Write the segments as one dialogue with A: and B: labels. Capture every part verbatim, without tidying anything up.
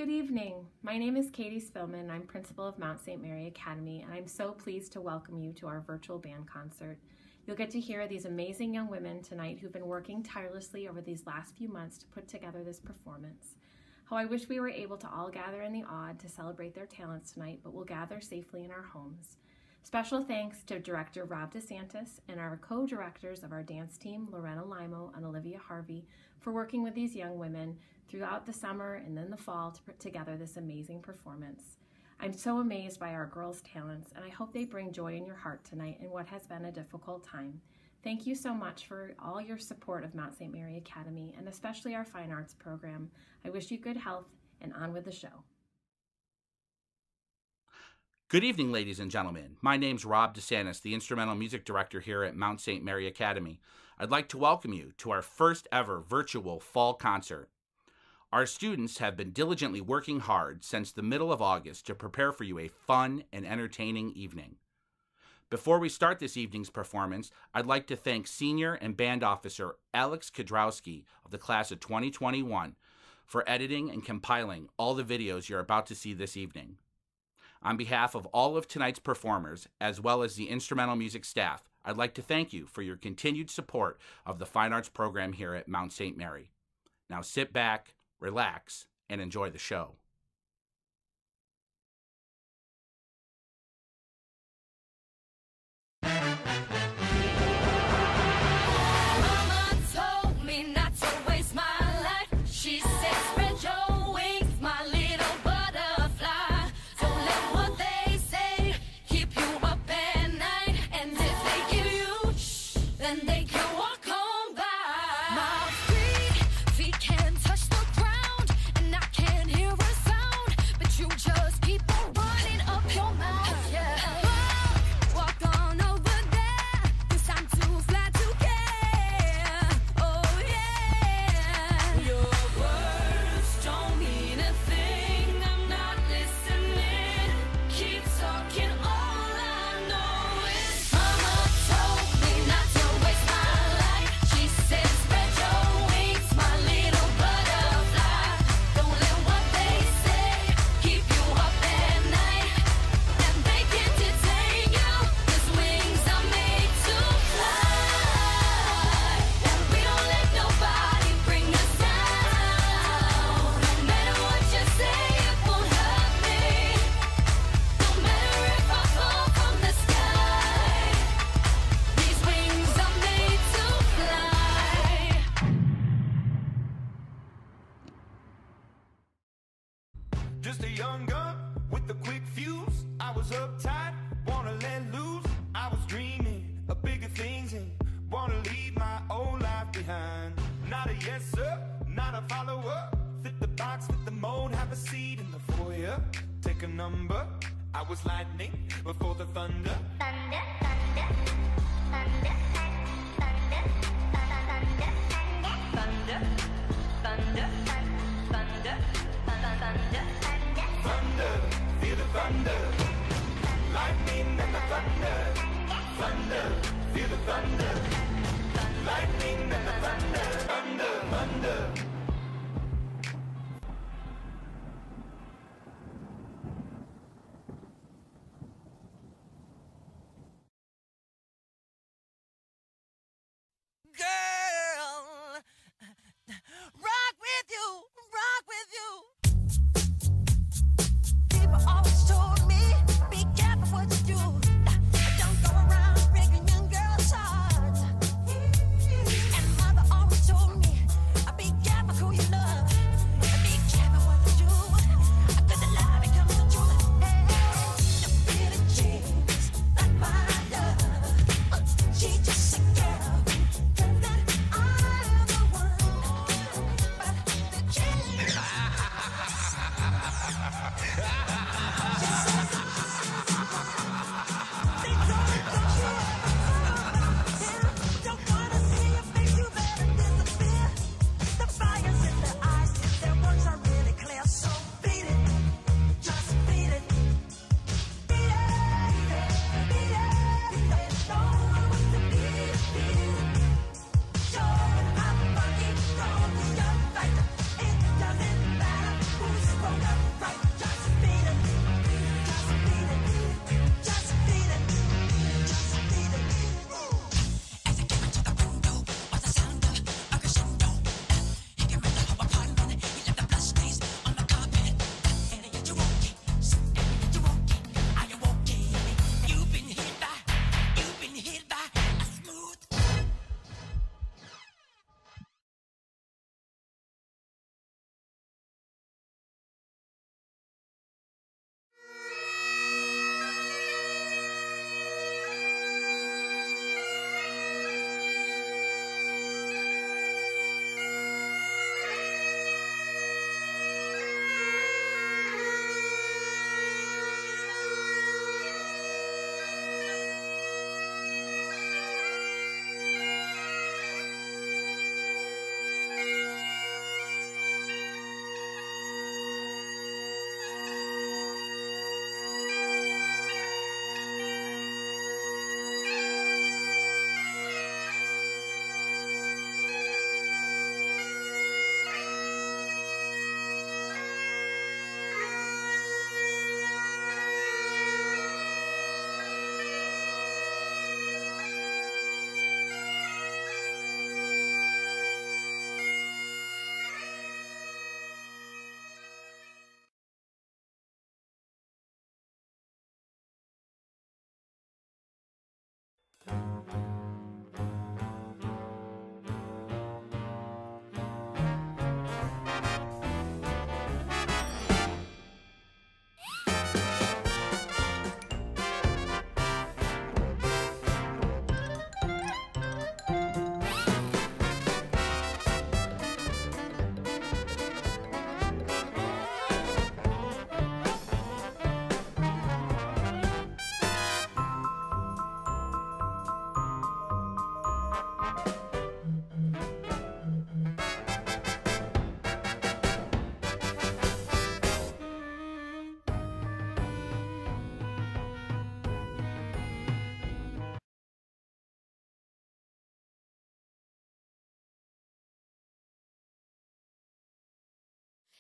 A: Good evening. My name is Katie Spillman. I'm principal of Mount Saint Mary Academy, and I'm so pleased to welcome you to our virtual band concert. You'll get to hear these amazing young women tonight who've been working tirelessly over these last few months to put together this performance. How I wish we were able to all gather in the Aud to celebrate their talents tonight, but we'll gather safely in our homes. Special thanks to Director Rob DeSantis and our co-directors of our dance team, Lorena Limo and Olivia Harvey, for working with these young women throughout the summer and then the fall to put together this amazing performance. I'm so amazed by our girls' talents, and I hope they bring joy in your heart tonight in what has been a difficult time. Thank you so much for all your support of Mount Saint Mary Academy, and especially our fine arts program. I wish you good health, and on with the show.
B: Good evening, ladies and gentlemen. My name's Rob DeSantis, the Instrumental Music Director here at Mount Saint Mary Academy. I'd like to welcome you to our first ever virtual fall concert. Our students have been diligently working hard since the middle of August to prepare for you a fun and entertaining evening. Before we start this evening's performance, I'd like to thank Senior and Band Officer Alex Kudrowski of the class of twenty twenty-one for editing and compiling all the videos you're about to see this evening. On behalf of all of tonight's performers, as well as the instrumental music staff, I'd like to thank you for your continued support of the Fine Arts program here at Mount Saint Mary. Now sit back, relax, and enjoy the show.
C: Be careful what you do. Don't go around breaking young girls' hearts.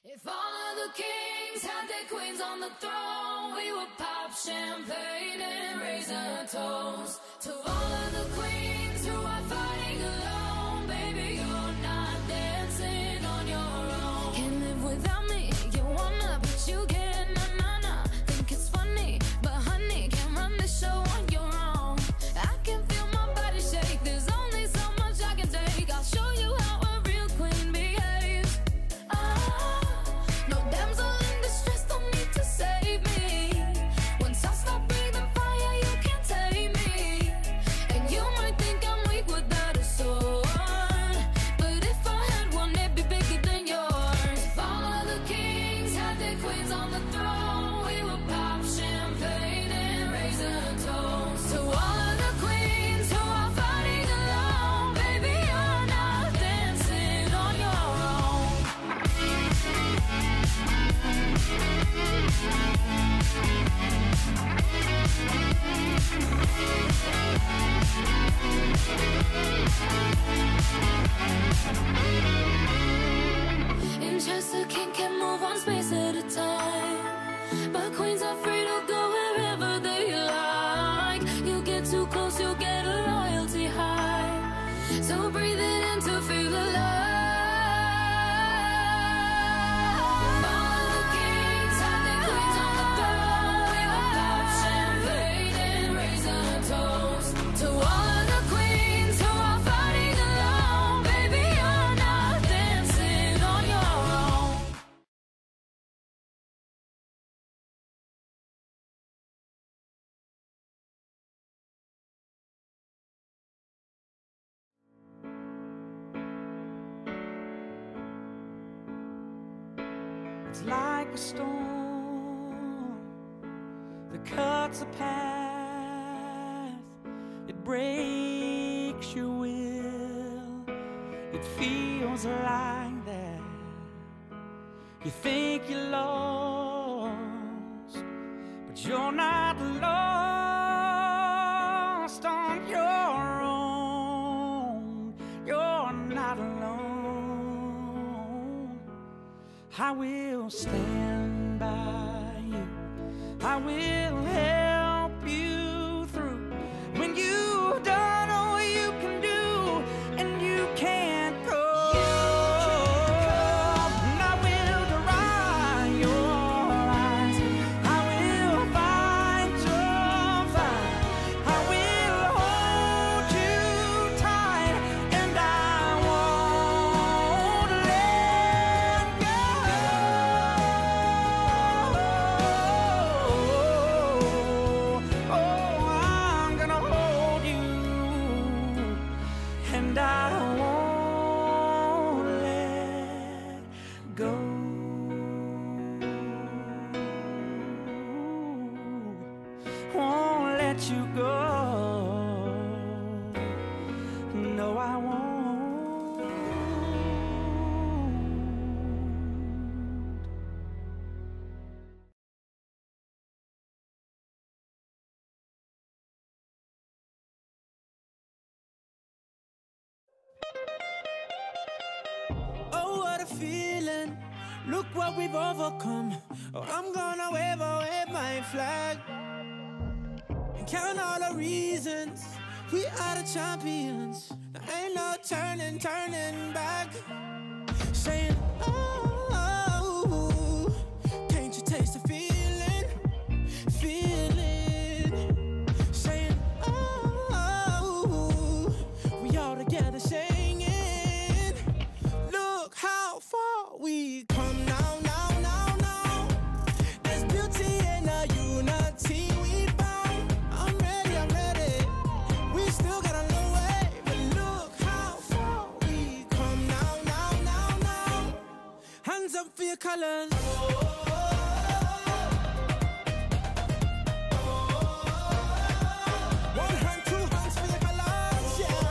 C: If all of the kings had their queens on the throne, we would pop champagne and raise a toast to all of the queens who are fighting alone. Baby, you're not dancing on your own. Can't live without me, you wanna, but you can't, nah, nah, nah. Think it's funny, but honey, can't run the show on your own. I can feel my body shake, there's only so much I can take. I'll show you how a real queen behaves. Ah, no damsel in distress, don't need to save me. Once I stop breathing fire, you can't tame me. And you might think I'm weak without a sword, but if I had one, it'd be bigger than yours. If all of the kings had their queens on the throne, we would pop champagne and raise a toast to all of the queens who are fighting alone. Baby, you're not dancing on your own. In Chester, king can move one space at a time, but queens are free to go wherever they like. You get too close, you'll get a royalty high. So breathe it in to feel alive. If all of the kings had their queens on the throne, we would pop champagne and raise a toast to all of the queens who are fighting alone. Baby, you're not dancing on your own.
D: It's like a storm that cuts a path. It breaks your will. It feels like that. You think you're lost, but you're not lost on your own. You're not alone. I will stand by you. I will help you through when you've done all you can do and you can't go. And I will dry your eyes. I will fight your fight. I will hold you tight, and I won't let go. Oh, I'm gonna hold you, and I won't let go. Won't let you go. No, I won't. Oh, what a feeling. Look what we've overcome. Oh, I'm gonna wave, oh, wave my flag and count all the reasons we are the champions. There ain't no turning, turning back. Saying, oh, can't you taste the feeling? Feeling. Saying, oh, we all together singing. Look how far we come now, now, now, now. There's beauty in the unity we found. I'm ready, I'm ready. We still got a long way, but look how far we come now, now, now, now. Hands up for your colors. One hand, two hands for your colors, yeah.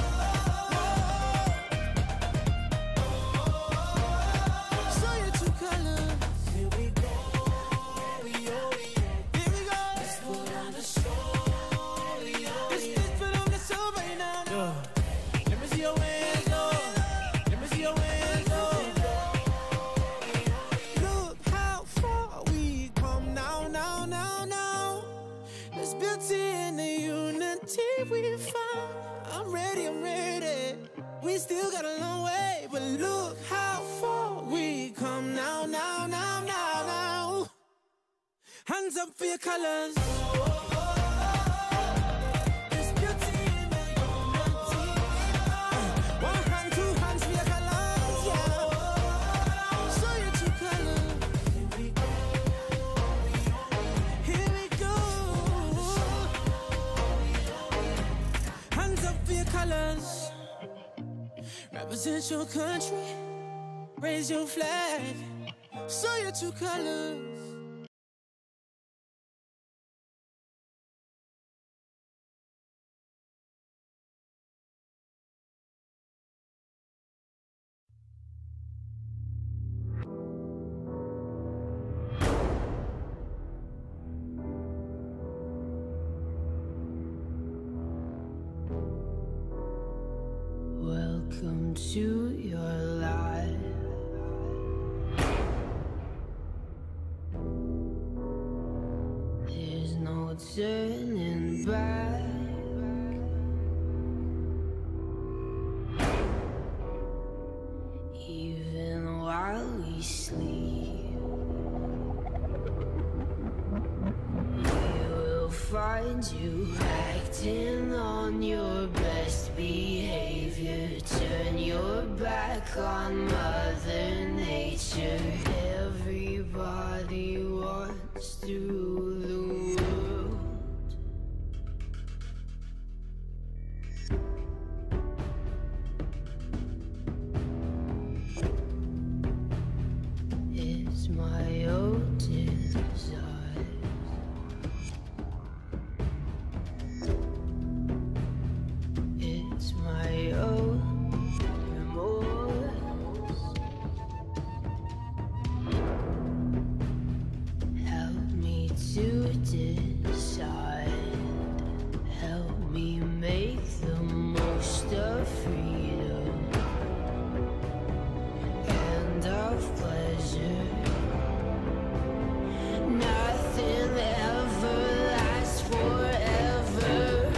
D: Show your true colors. Here we go, we oh, yeah. Here we go. Let's put on the show, we oh, Let's yeah. Let's put on the show right now. Yo. Let me see your hands, oh. Let me see your hands, oh. still got a long way, but look how far we come now, now, now, now, now. Hands up for your colors. There's beauty in the unity. One hand, two hands for your colors, yeah. Show your true colors. Here we go. Hands up for your colors. Represent your country. Raise your flag. Show your true colors.
E: Welcome to your life. There's no turning back. Even while we sleep, we will find you acting on your best behavior. Turn your back on Mother Nature. Everybody wants to rule the world. It's my own desire. It's my own remorse. Help me to decide. Help me make the most of freedom and of pleasure. Nothing ever lasts forever.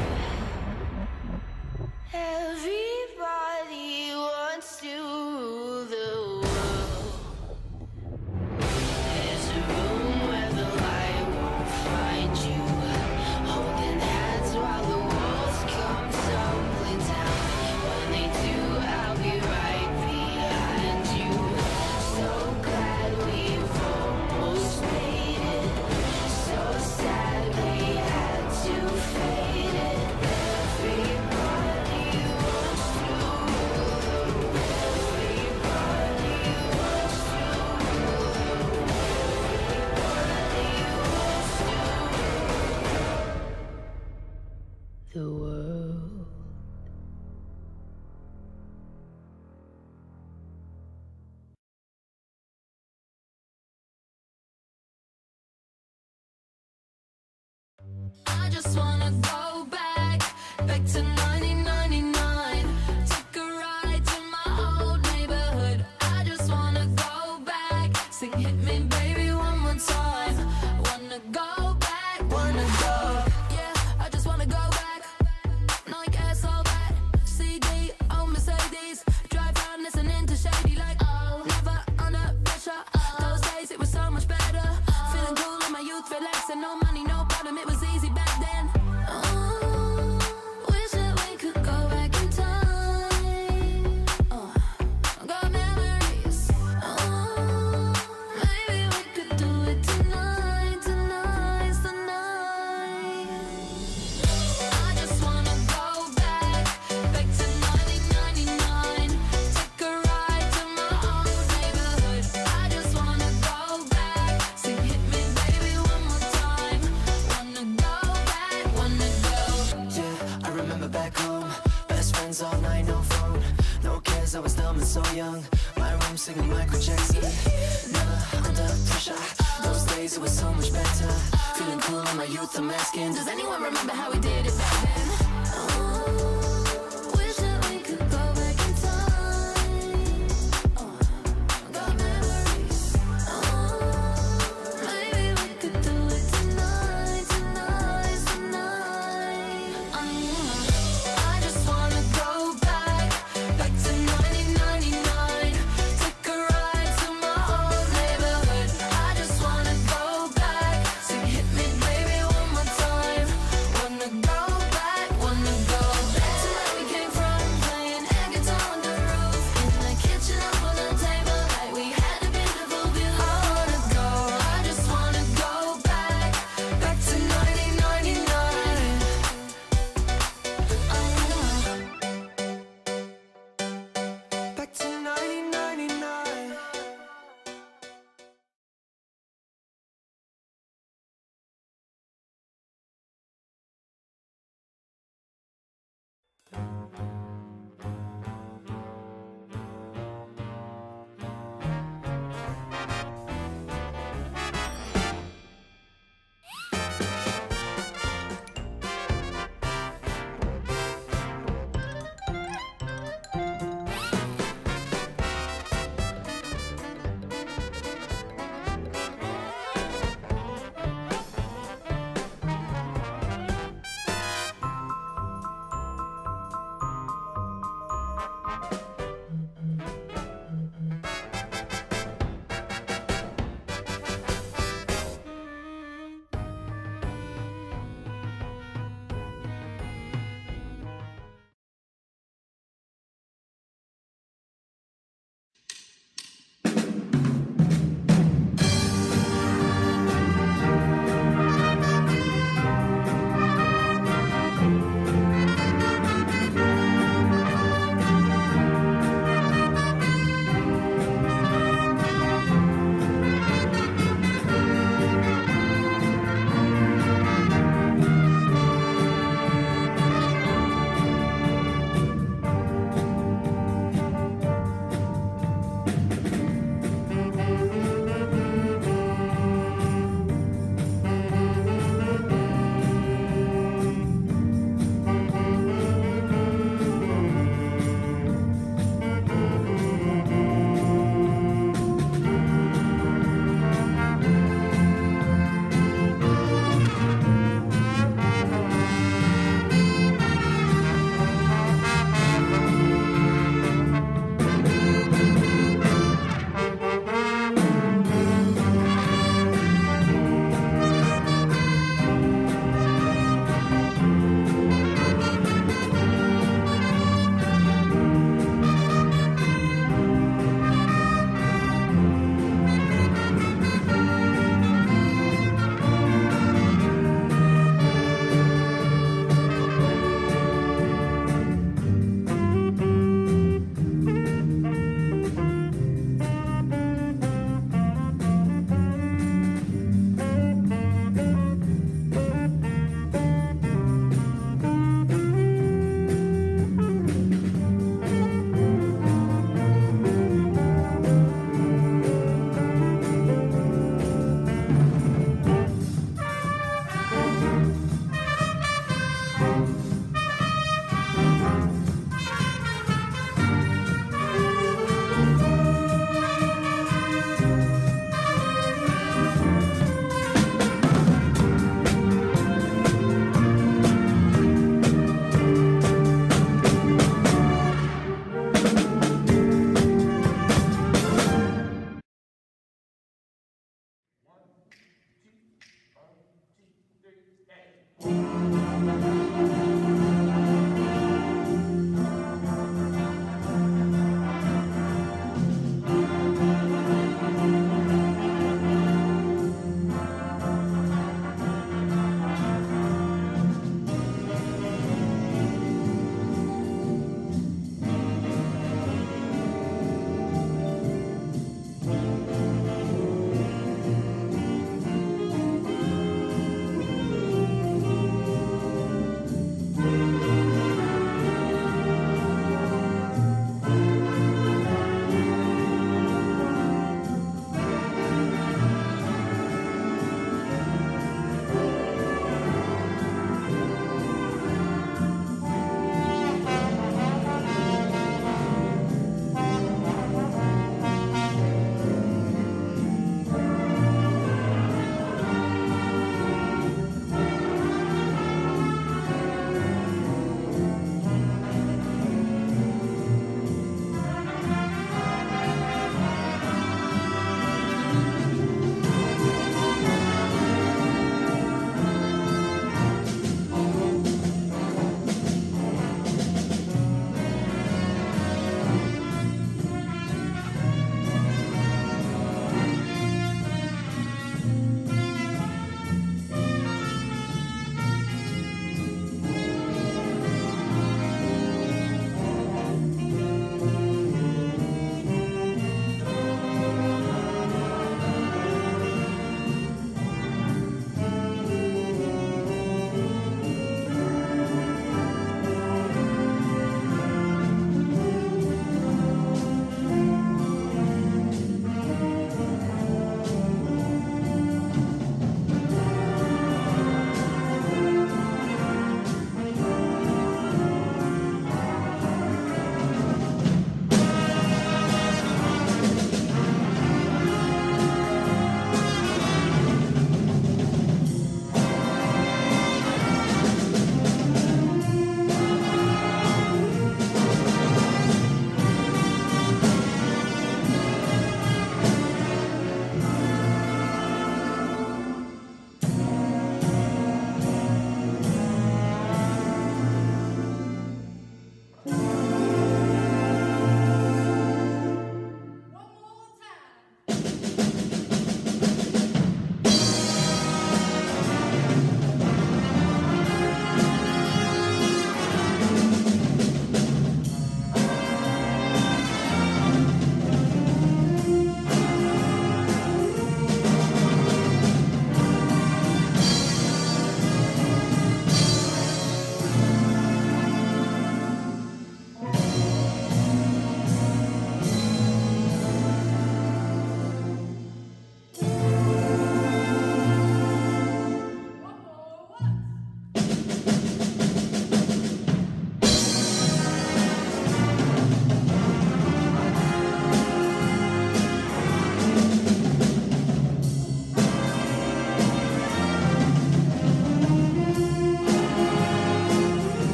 E: Everybody wants to rule the world. There's a room where the light won't find you. Holding hands while the walls come tumbling down. When they do, I'll be right behind you. So glad we've almost made it. So sad we had to fade it. Everybody wants to rule the world. Everybody wants to rule the world. Everybody wants to rule the world.
C: I just wanna go back, back to nineteen ninety-nine. Take a ride to my old neighborhood. I just wanna go back, sing hit me baby one more time. Wanna go back, wanna go. Yeah, I just wanna go back. Nike Air so bad, C D on Mercedes. Drive around listening to Shady like oh, never under pressure. Those days it was so much better. Feeling cool in my youth, relaxing, no money, no problem. It was easy back then. Oh, wish that we could go back in time. Oh, got memories. Oh, maybe we could do it tonight, tonight, tonight. I just wanna go back, back to nineteen ninety-nine. Take a ride to my old neighborhood. I just wanna go back, sing hit me baby one more time. Wanna go back, wanna go.
F: Yeah, I remember back home. Best friends all night, no phone. No cares, I was dumb and so young. My room singing Michael Jackson. Never under pressure. Those days it was so much better. Feeling cool in my youth, I'm asking,
C: Does anyone remember how we did it back then? Oh, wish that we could go back in time. Oh, got memories. Oh, maybe we could do it tonight, tonight, tonight. Um, I just wanna go back, back to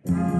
C: Thank